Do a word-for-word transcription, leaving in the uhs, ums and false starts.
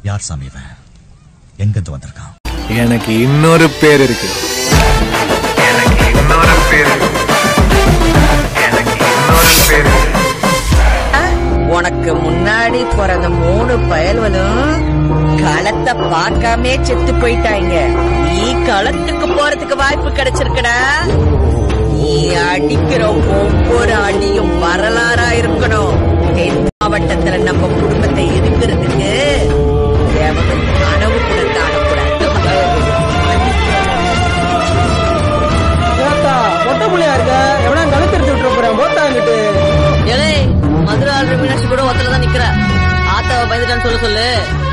யார் சாமி இவன்? எங்கிருந்து வந்திருக்கான்? எனக்கு இன்னொரு பேர் இருக்கு. எனக்கு இன்னொரு பேர் எனக்கு இன்னொரு பேர் உனக்கு முன்னாடி பிறந்த மூணு பயல்களும் களத்தை பார்க்காமே செத்து போயிட்டாங்க. நீ களத்துக்கு போறதுக்கு வாய்ப்பு கிடைச்சிருக்கடா. நீ அடிக்கிற ஒவ்வொரு அடியும் வரலாறா இருக்கணும். தென் மாவட்டத்துல நம்ம குடும்பத்தை எதிர்க்கிறதுக்கு கனவு கூட தாழக்கூடாது. மொட்டை புள்ளையா இருக்க எவனா கழுத்து எடுத்து விட்டு போறேன் போத்தாங்கிட்டு. மதுரை ஆள் மீனாட்சி கூட ஒருத்தர தான் நிக்கிற. ஆத்தாவை பயந்துட்டான்னு சொல்ல சொல்லு.